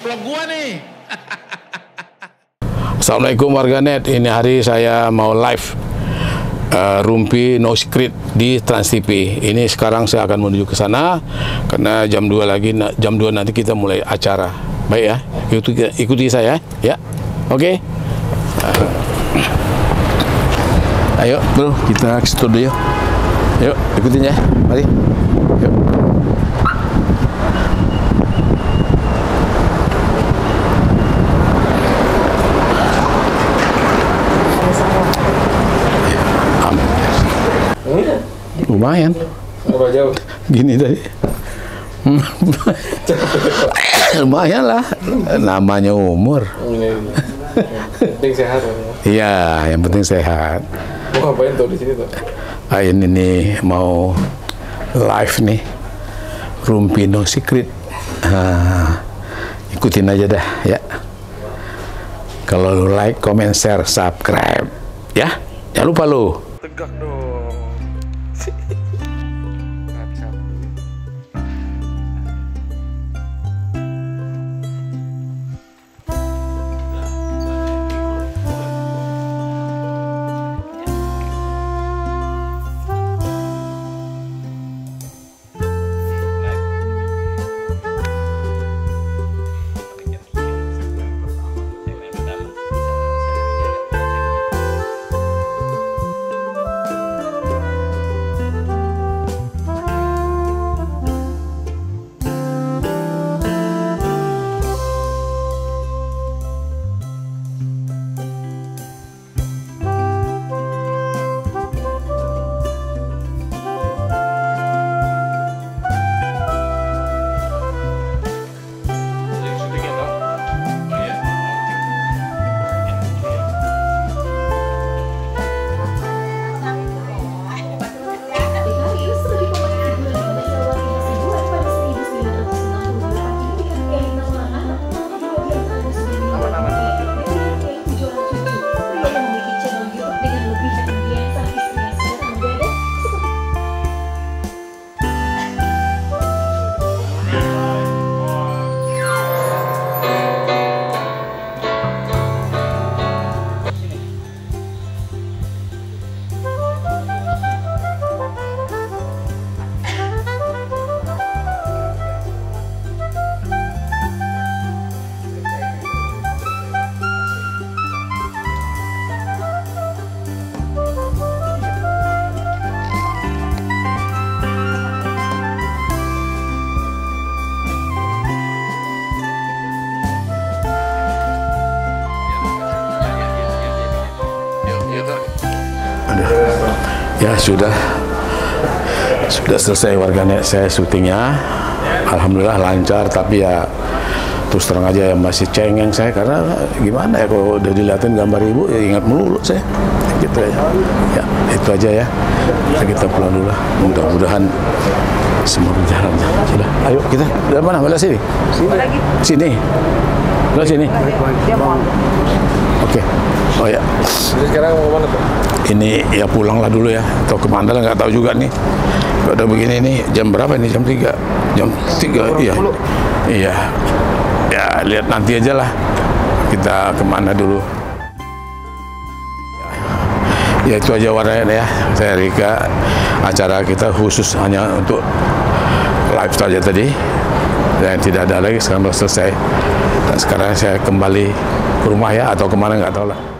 Vlog gua nih. Assalamualaikum warganet, ini hari saya mau live Rumpi No Secret di Trans TV. Ini sekarang saya akan menuju ke sana karena jam 2 lagi, jam 2 nanti kita mulai acara. Baik ya, ikuti saya ya. Oke. Ayo bro, kita ke studio. Yuk, ikutin ya. Mari. Yuk. Lumayan. Berapa jauh? Gini tadi. Lumayan lah. Namanya umur. Penting sehat ya. Iya, yang penting sehat. Mau ngapain tuh di sini tuh? Ini nih mau live nih. Rumpi No Secret. Ikutin aja dah ya. Kalau lu like, comment, share, subscribe ya. Jangan lupa lu. Tegak dong. Ya sudah selesai warganet, saya syutingnya. Alhamdulillah lancar, tapi ya terus terang aja ya masih cengeng saya karena gimana ya kalau udah dilihatin gambar ibu ya ingat melulu saya gitu ya. Ya itu aja ya. Kita pulang dulu lah. Mudah-mudahan semua berjalan. Sudah, ayo kita. Dari mana? Belah sini. Sini. Belah sini. Oke. Oh ya. Jadi sekarang mau kemana tuh? Ini ya pulanglah dulu ya, atau kemana lah nggak tahu juga nih. Udah begini nih, jam berapa nih? Jam 3. Jam 3, iya. Iya. Ya lihat nanti aja lah kita kemana dulu. Ya itu aja warnanya ya. Saya Rika, acara kita khusus hanya untuk live saja tadi. Dan tidak ada lagi, sekarang sudah selesai. Dan sekarang saya kembali ke rumah ya, atau kemana nggak tahu lah.